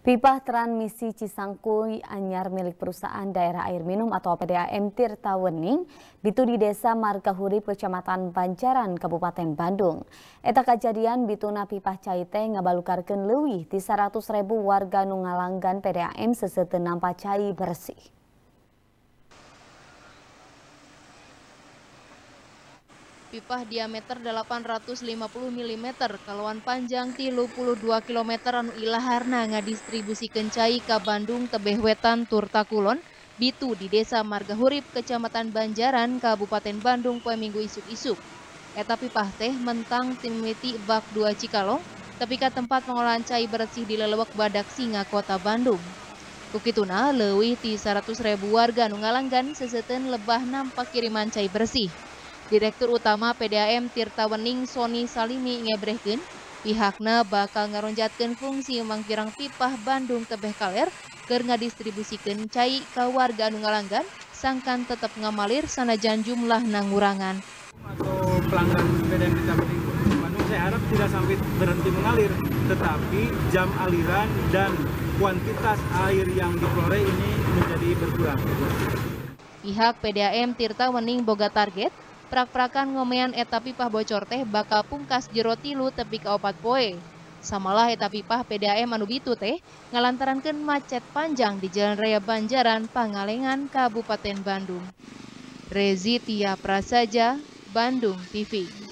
Pipa transmisi Cisangkuy anyar milik perusahaan daerah air minum atau PDAM Tirta Wening bitu di desa Margahurip Kecamatan Banjaran Kabupaten Bandung. Eta kejadian bituna pipa cai teh ngabalukarkeun leuwih ti 100.000 warga nu ngalanggan PDAM seseuteun nampa cai bersih. Pipa diameter 850 mm kaluan panjang 32 km anu ilaharna ngadistribusikeun cai ka Bandung tebeh wetan tur takulon bitu di desa Margahurip Kecamatan Banjaran Kabupaten Bandung poe Minggu isuk-isuk. Eta pipa teh mentang timiti bak 2 Cikalong tapi ka tempat pengolahan cai bersih di lelewek Badak Singa Kota Bandung. Kukituna leuwih ti 100.000 warga nu ngalanggan seseuteun lebah nampa kiriman cai bersih. Direktur Utama PDAM Tirta Wening Sony Salimi ngebrehkeun pihakna bakal ngaronjatkeun fungsi mangkirang pipah Bandung tebeh kaler keur ngadistribusikeun cai ka warga anu ngalanggan sangkan tetep ngamalir sanajan jumlahna ngurangan. Atau pelanggan PDAM Tirta Wening Bandung saya harap tidak sampai berhenti mengalir, tetapi jam aliran dan kuantitas air yang diperoleh ini menjadi berkurang. Pihak PDAM Tirta Wening boga target prak-prakan ngomean eta pipah bocor teh bakal pungkas jero 3 tepi ka 4 poe. Samalah eta pipah PDAM anu bitu teh ngalantarankeun macet panjang di Jalan Raya Banjaran Pangalengan Kabupaten Bandung. Rezi Tia Prasaja, Bandung TV.